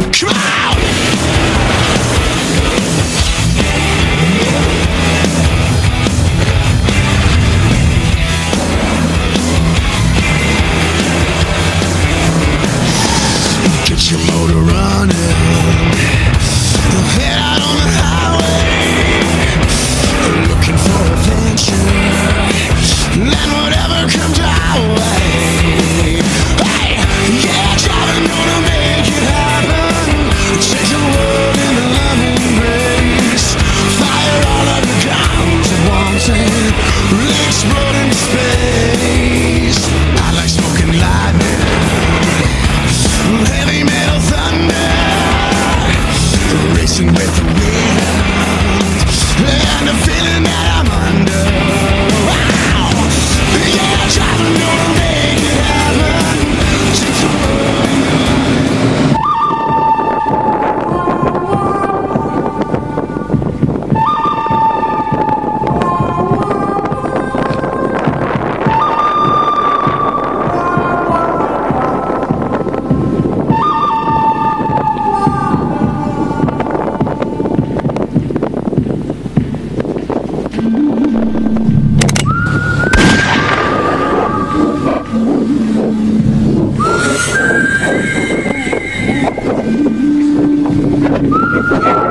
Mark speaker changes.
Speaker 1: Come on! Get your motor running, head out on the highway, looking for adventure, and whatever comes our way. Hey, yeah, driving gonna make it happen. Take the world in a loving embrace. Fire all of your guns at once and explode into space. I like smoking lightning, heavy metal thunder, racing with the wind, and the feeling that I'm under. Wow, yeah, driving gonna make it happen. Take the world in the
Speaker 2: Yeah.